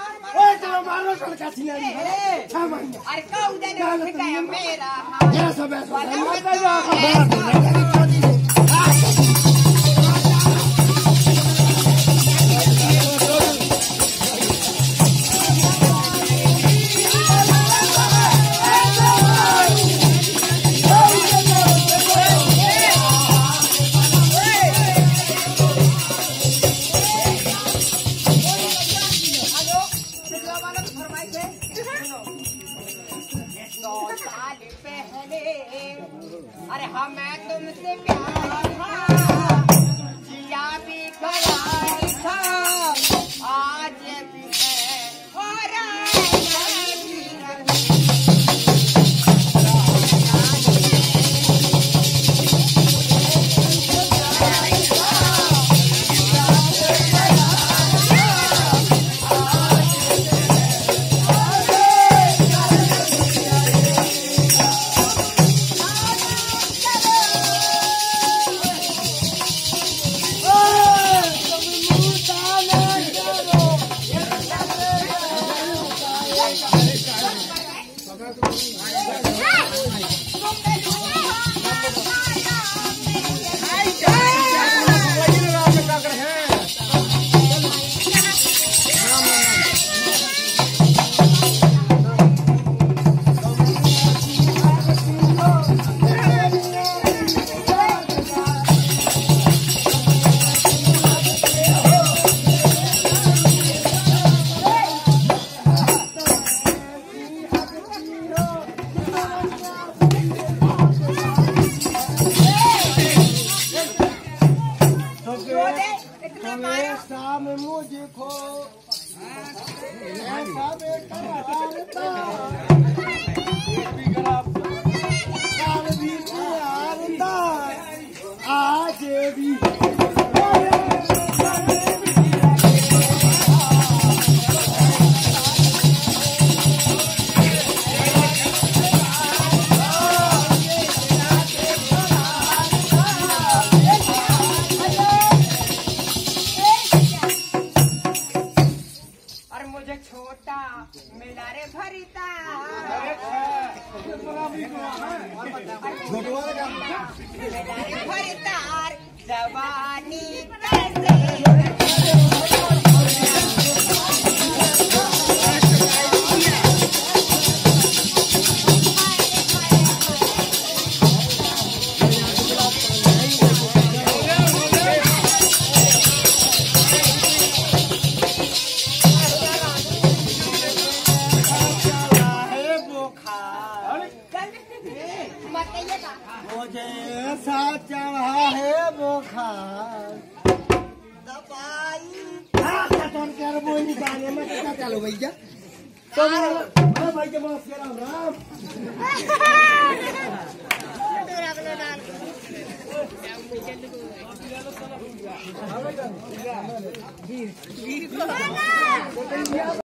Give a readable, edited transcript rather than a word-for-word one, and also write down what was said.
ओए चलो मारो चल का सियारी छह महीने अरे कौन देने का मेरा ये सब अरे हमें तुमसे प्यार था, जिया भी करार था, आज भी है और शाम मुझको आज भी छोटा मिला रे भरिता मिला रे भरिता जवानी कैसे मुझे ऐसा चढ़ा है बुखार दवाई वो निकाले में क्या चलो भैया तो भाई के पास राम